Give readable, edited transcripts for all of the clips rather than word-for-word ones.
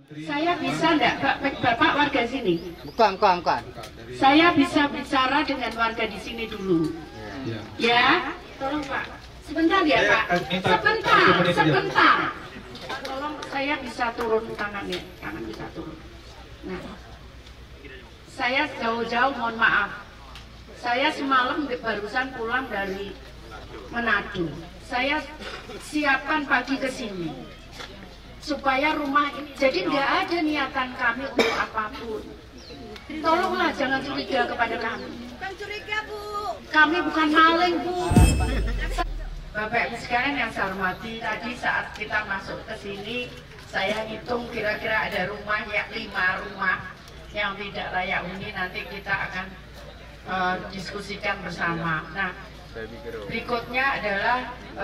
Saya bisa enggak, Bapak warga sini? Bukan. Saya bisa bicara dengan warga di sini dulu. Ya, tolong Pak. Sebentar ya Pak. Sebentar. Tolong saya bisa turun tangannya, tangan bisa turun. Nah, saya jauh-jauh mohon maaf. Saya semalam barusan pulang dari Manado. Saya siapkan pagi ke sini supaya rumah ini, jadi nggak ada niatan kami untuk apapun. Tolonglah jangan curiga kepada kami. Bukan curiga Bu. Kami bukan maling Bu. Bapak Ibu sekalian yang saya hormati, tadi saat kita masuk ke sini, saya hitung kira-kira ada rumah ya 5 rumah yang tidak layak huni. Nanti kita akan diskusikan bersama. Nah, berikutnya adalah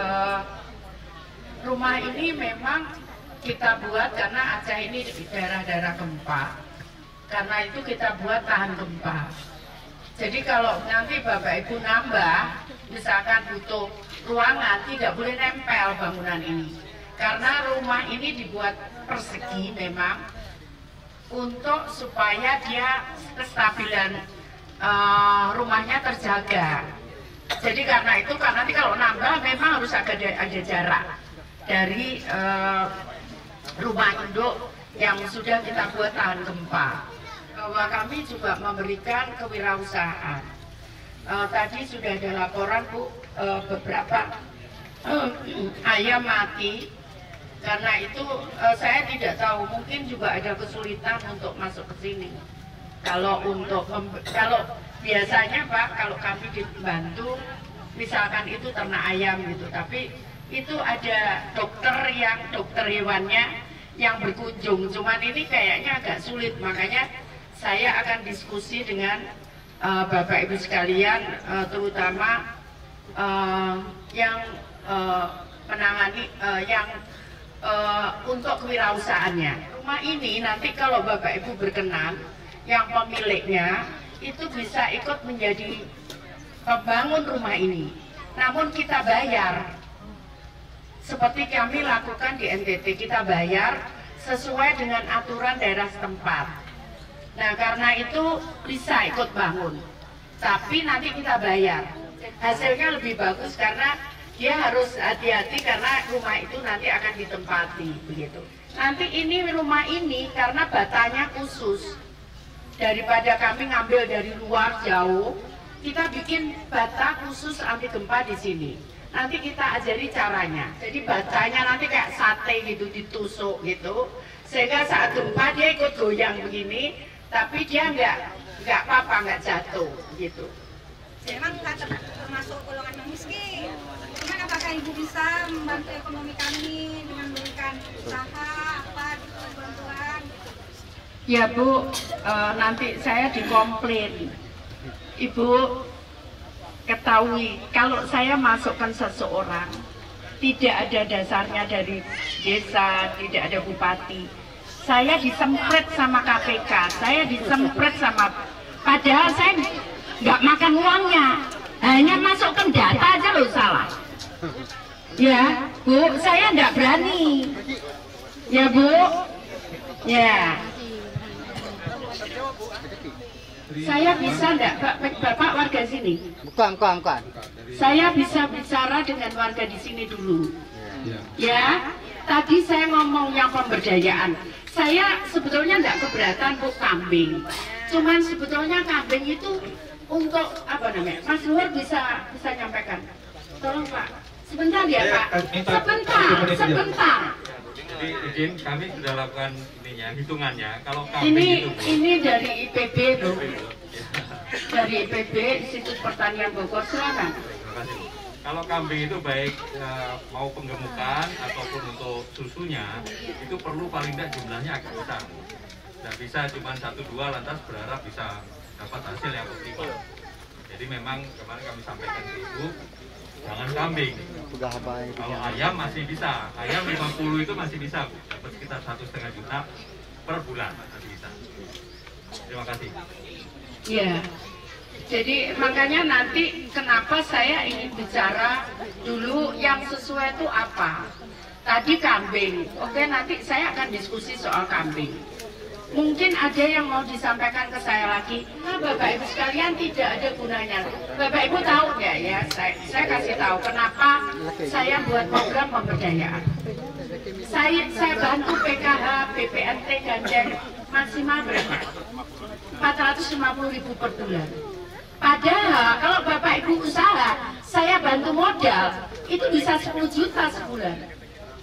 rumah ini memang kita buat karena Aceh ini di daerah-daerah gempa. Karena itu kita buat tahan gempa. Jadi kalau nanti Bapak Ibu nambah, misalkan butuh ruangan, tidak boleh nempel bangunan ini. Karena rumah ini dibuat persegi memang untuk supaya dia kestabilan rumahnya terjaga. Jadi karena itu, karena nanti kalau nambah memang harus ada jarak dari rumah induk yang sudah kita buat tahan gempa. Bahwa kami juga memberikan kewirausahaan. Tadi sudah ada laporan Bu, beberapa ayam mati. Karena itu saya tidak tahu, mungkin juga ada kesulitan untuk masuk ke sini. Kalau biasanya Pak, kalau kami dibantu, misalkan itu ternak ayam gitu, tapi itu ada dokter hewannya yang berkunjung. Cuman ini kayaknya agak sulit, makanya saya akan diskusi dengan Bapak Ibu sekalian, terutama yang menangani untuk kewirausahaannya. Rumah ini nanti kalau Bapak Ibu berkenan, yang pemiliknya itu bisa ikut menjadi pembangun rumah ini. Namun kita bayar. Seperti kami lakukan di NTT, kita bayar sesuai dengan aturan daerah setempat. Nah, karena itu bisa ikut bangun. Tapi nanti kita bayar. Hasilnya lebih bagus karena dia harus hati-hati karena rumah itu nanti akan ditempati begitu. Nanti ini rumah ini karena batanya khusus. Daripada kami ngambil dari luar jauh, kita bikin bata khusus anti gempa di sini. Nanti kita ajari caranya. Jadi batanya nanti kayak sate gitu, ditusuk gitu, sehingga saat gempa dia ikut goyang begini, tapi dia nggak apa-apa, nggak jatuh gitu. Memang nggak termasuk golongan yang miskin. Cuman apakah Ibu bisa membantu ekonomi kami dengan memberikan usaha apa gitu, bantuan? Ya Bu, nanti saya dikomplain. Ibu ketahui, kalau saya masukkan seseorang, tidak ada dasarnya dari desa, tidak ada bupati. Saya disempret sama KPK, saya disempret sama, padahal saya nggak makan uangnya, hanya masukkan data aja loh salah. Ya Bu, saya nggak berani. Ya Bu, ya. Saya bisa enggak, Bapak warga sini? Bukan. Saya bisa bicara dengan warga di sini dulu. Ya, tadi saya ngomong yang pemberdayaan. Saya sebetulnya enggak keberatan Bu kambing. Cuman sebetulnya kambing itu untuk apa namanya? Mas Luhur bisa nyampaikan. Tolong Pak, sebentar ya Pak. Sebentar. Jadi izin, kami sudah lakukan hitungannya. Kalau kambing ini dari IPB Bu. Dari IPB Institut Pertanian Bogor, silakan. Terima kasih. Kalau kambing itu baik mau penggemukan ataupun untuk susunya, itu perlu paling tidak jumlahnya agak besar. Tidak bisa cuma 1-2 lantas berharap bisa dapat hasil yang optimal. Jadi memang kemarin kami sampaikan ke Ibu, jangan kambing. Kalau ayam masih bisa, ayam 50 itu masih bisa, dapat sekitar 1,5 juta per bulan masih bisa. Terima kasih. Ya, jadi makanya nanti kenapa saya ingin bicara dulu yang sesuai itu apa. Tadi kambing, oke nanti saya akan diskusi soal kambing. Mungkin ada yang mau disampaikan ke saya lagi. Nah, Bapak Ibu sekalian tidak ada gunanya. Bapak Ibu tahu nggak ya? Saya kasih tahu kenapa saya buat program pemberdayaan. Saya bantu PKH, BPNT, Gandeng maksimal berapa? 450.000 per bulan. Padahal kalau Bapak Ibu usaha, saya bantu modal itu bisa 10 juta sebulan.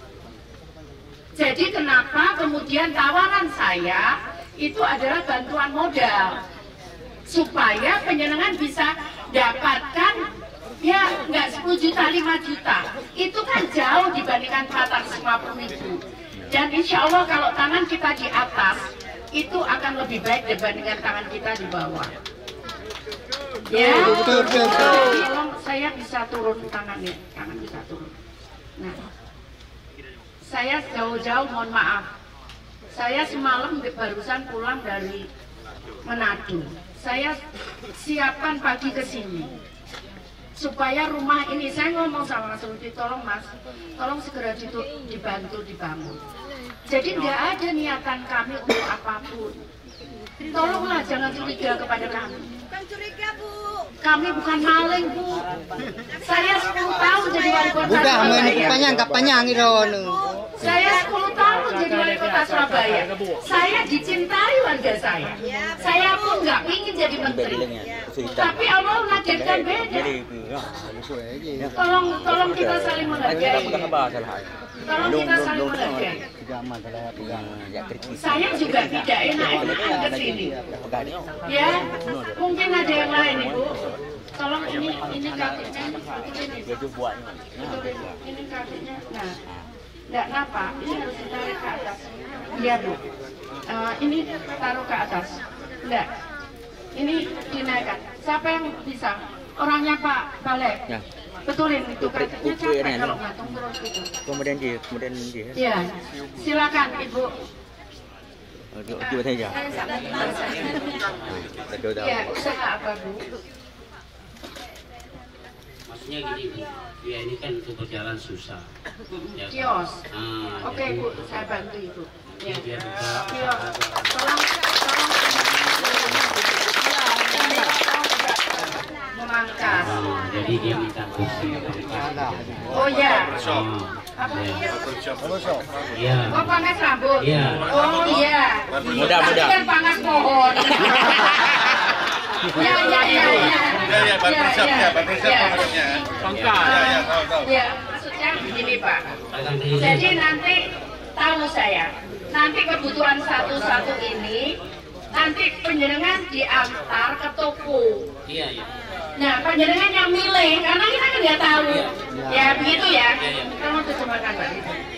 Jadi kenapa kemudian tawaran saya itu adalah bantuan modal supaya penjenengan bisa dapatkan ya nggak 10 juta, 5 juta. Itu kan jauh dibandingkan 450.000. Dan insya Allah kalau tangan kita di atas itu akan lebih baik dibandingkan tangan kita di bawah. Ya, tolong saya bisa turun tangannya, tangan bisa turun. Nah, saya jauh-jauh mohon maaf. Saya semalam barusan pulang dari Manado. Saya siapkan pagi ke sini supaya rumah ini, saya ngomong sama Mas Rudi, tolong Mas, tolong segera dibantu dibangun. Jadi nggak ada niatan kami untuk apapun. Tolonglah jangan curiga kepada kami. Bukan curiga, Bu. Kami bukan maling, Bu. Saya 10 tahun jadi wali kota Bukan, Surabaya. kapannya irono. Saya 10 tahun jadi wali kota Surabaya. Saya dicintai warga saya. Saya pun nggak ingin jadi menteri. Tapi Allah menakdirkan beda. Tolong kita saling menghargai. Tolong kita saling menghargai. Saya juga tidak enak ke sini. Ya, mungkin ada yang lain, Ibu. Tolong ini kakinya, ini kakinya. Nah, enggak kenapa? Ini harus ditarik ke atas. Iya, Bu. Ini taruh ke atas. Enggak. Ini dinaikkan. Siapa yang bisa? Orangnya Pak Balek. Ya. Betulin itu kakinya capek kalau ngatung terus gitu. Kemudian dia. Ya, silakan Ibu. Coba saja. Ya, usaha apa Bu? Maksudnya gini Bu, ya ini kan untuk berjalan susah. Ya, Kios. Oke jadi, Bu, saya bantu Ibu. Ya. Biar bisa. Kios. Tolong memangkas. Jadi dia minta kursi. Oh ya. Apa? Iya. Oh pangkas rambut. Iya. Oh iya. Mudah. Kan pangkas pohon. Ya. Ya, maksudnya begini Pak. Jadi nanti tahu saya, nanti kebutuhan satu-satu ini nanti penjenengan diantar ke toko. Iya. Nah, penjenengan yang milih, karena kita kan nggak tahu. Ya begitu ya. Kamu terjemahkan Pak.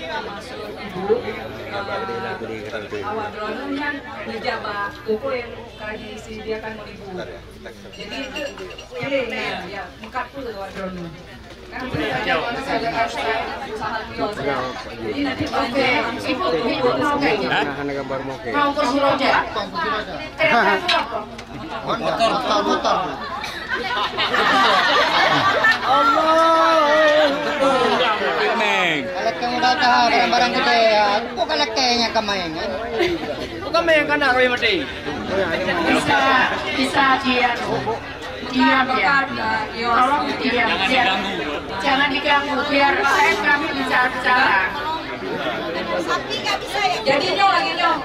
Awal drone kan menjabat toko yang kali disediakan oleh Ibu. Jadi itu ya buka dulu awal drone. Kan ada usaha kios. Jadi nanti ibu mau kayak gitu. Mau kursi roda. Motor. Kalau kamu datang barang gede ya, kok kalau kayaknya kemain kan? Kok main kan harus mati? Bisa diam ya. Tolong diam. Jangan diganggu biar kami bicara. Sapi nggak bisa ya? Jadi lagi nyong.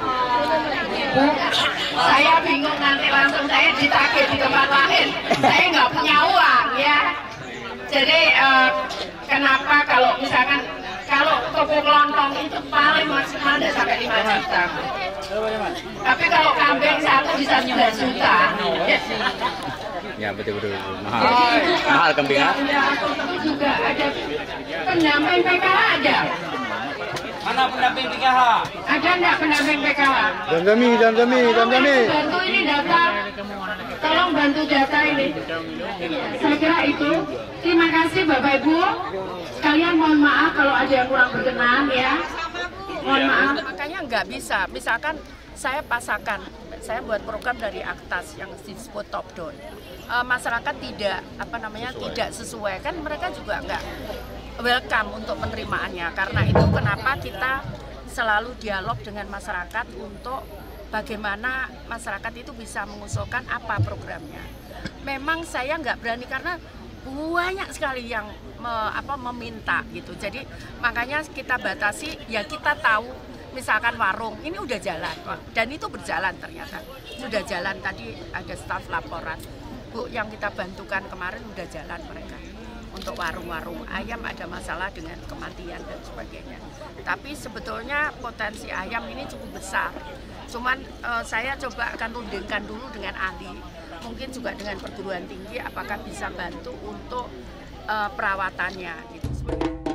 Saya bingung nanti langsung saya ditagih di tempat lain. Saya nggak punya uang ya. Jadi kenapa kalau misalkan kalau toko kelontong itu paling maksimal tidak sampai 5 juta. Tapi kalau kambing satu bisa 9 juta. Ya betul mahal kambing. Itu juga ada pendamping PKH ada. Mana pendamping PKH? Ada nggak pendamping PKH? Jam-jami. Bantu ini data, tolong bantu data ini. Saya kira itu. Terima kasih Bapak Ibu. Sekalian mohon maaf kalau ada yang kurang berkenan ya. Mohon maaf. Makanya nggak bisa. Misalkan saya pasakan, saya buat program dari Aktas yang disebut top down. Masyarakat tidak tidak sesuai kan mereka juga nggak welcome untuk penerimaannya. Karena itu kenapa kita selalu dialog dengan masyarakat untuk bagaimana masyarakat itu bisa mengusulkan apa programnya. Memang saya nggak berani karena banyak sekali yang meminta gitu. Jadi makanya kita batasi, ya kita tahu misalkan warung ini udah jalan dan itu berjalan ternyata. Sudah jalan, tadi ada staf laporan. Bu yang kita bantukan kemarin udah jalan mereka. Untuk warung-warung ayam ada masalah dengan kematian dan sebagainya. Tapi sebetulnya potensi ayam ini cukup besar. Cuman saya coba akan rundingkan dulu dengan ahli, mungkin juga dengan perguruan tinggi, apakah bisa bantu untuk perawatannya gitu.